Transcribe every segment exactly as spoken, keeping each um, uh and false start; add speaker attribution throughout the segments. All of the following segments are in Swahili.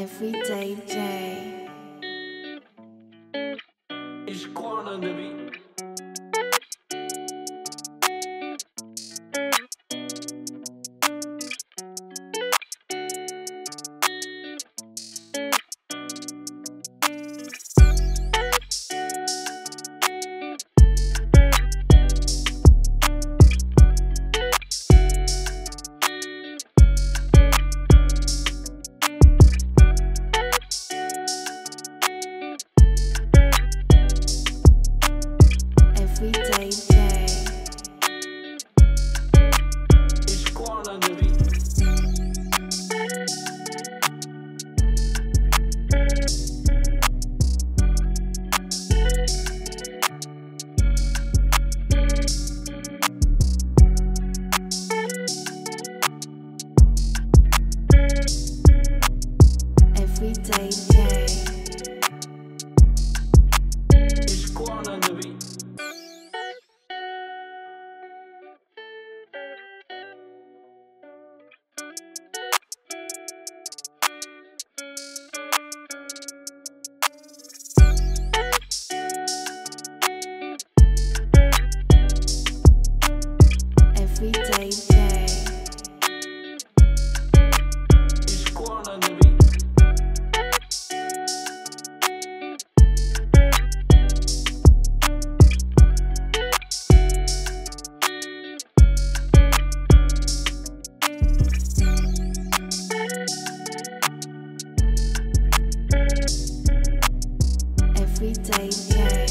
Speaker 1: EveryDayJ.
Speaker 2: It's Quan on the beat.
Speaker 1: EveryDayJ.
Speaker 2: It's Quan on the beat.
Speaker 1: EveryDayJ.
Speaker 2: It's Quan on the beat.
Speaker 1: EveryDayJ.
Speaker 2: It's Quan on the beat.
Speaker 1: EveryDayJ.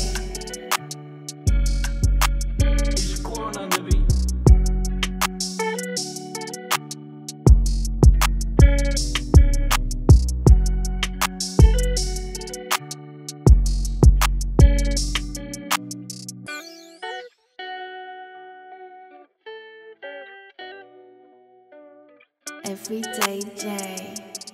Speaker 2: It's Quan on the beat.
Speaker 1: EveryDayJ.